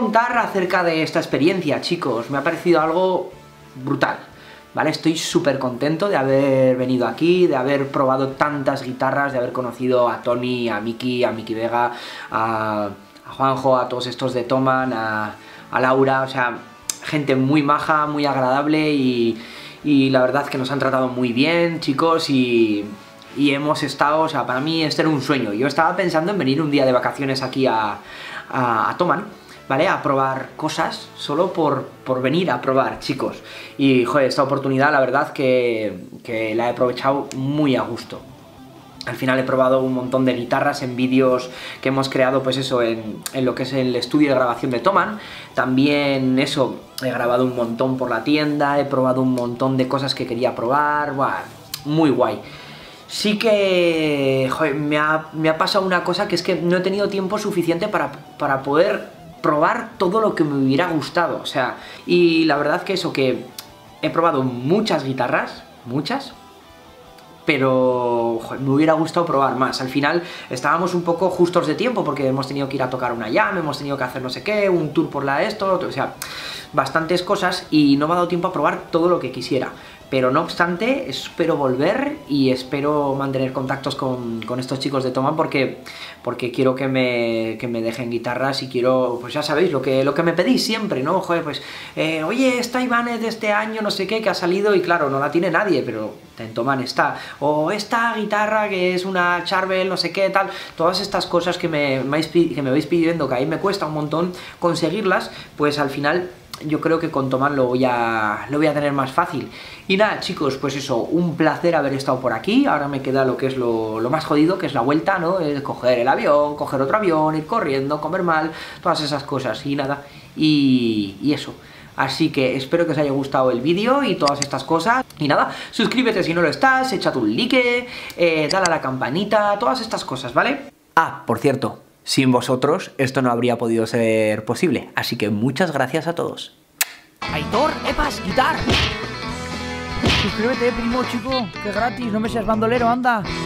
contar acerca de esta experiencia, chicos. Me ha parecido algo brutal, ¿vale? Estoy súper contento de haber venido aquí, de haber probado tantas guitarras, de haber conocido a Tony, a Miki Vega, a Juanjo, a todos estos de Thomann, a Laura, o sea, gente muy maja, muy agradable y la verdad que nos han tratado muy bien, chicos, y hemos estado, o sea, para mí este era un sueño. Yo estaba pensando en venir un día de vacaciones aquí a Thomann, ¿vale? A probar cosas, solo por venir a probar, chicos. Y, joder, esta oportunidad, la verdad que la he aprovechado muy a gusto. Al final he probado un montón de guitarras en vídeos que hemos creado, pues eso, en lo que es el estudio de grabación de Thomann. También eso, he grabado un montón por la tienda, he probado un montón de cosas que quería probar, ¡buah! Muy guay. Sí que, joder, me ha pasado una cosa, que es que no he tenido tiempo suficiente para poder probar todo lo que me hubiera gustado, o sea, y la verdad que eso, que he probado muchas guitarras, muchas, pero joder, me hubiera gustado probar más. Al final estábamos un poco justos de tiempo porque hemos tenido que ir a tocar una jam, hemos tenido que hacer no sé qué, un tour por esto, o sea, bastantes cosas y no me ha dado tiempo a probar todo lo que quisiera. Pero no obstante, espero volver y espero mantener contactos con estos chicos de Thomann porque quiero que me dejen guitarras y quiero, pues ya sabéis, lo que me pedís siempre, ¿no? Joder, pues, oye, esta Ibanez de este año, no sé qué, que ha salido y claro, no la tiene nadie, pero en Thomann está. O esta guitarra que es una Charvel, no sé qué, tal. Todas estas cosas que me vais pidiendo, que ahí me cuesta un montón conseguirlas, pues al final yo creo que con Thomann lo voy a tener más fácil. Y nada, chicos, pues eso, un placer haber estado por aquí. Ahora me queda lo que es lo más jodido, que es la vuelta, ¿no? Coger el avión, coger otro avión, ir corriendo, comer mal, todas esas cosas y nada. Y eso. Así que espero que os haya gustado el vídeo y todas estas cosas. Y nada, suscríbete si no lo estás, échate un like, dale a la campanita, todas estas cosas, ¿vale? Ah, por cierto, sin vosotros esto no habría podido ser posible, así que muchas gracias a todos. Aitor, Epas, quitar. Suscríbete, primo, chico, que es gratis, no me seas bandolero, anda.